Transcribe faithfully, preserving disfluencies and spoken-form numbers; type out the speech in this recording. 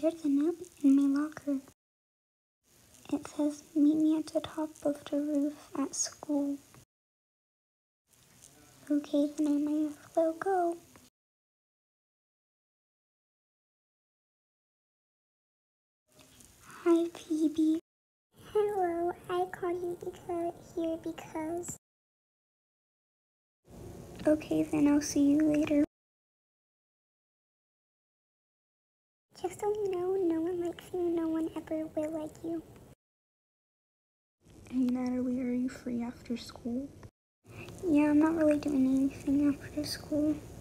There's a note in my locker. It says, meet me at the top of the roof at school. Okay, then I might as well go. Hi, Phoebe. Hello, I called you because here because... Okay, then I'll see you later. Just so you know, no one likes you, no one ever will like you. Hey Natalie, are you free after school? Yeah, I'm not really doing anything after school.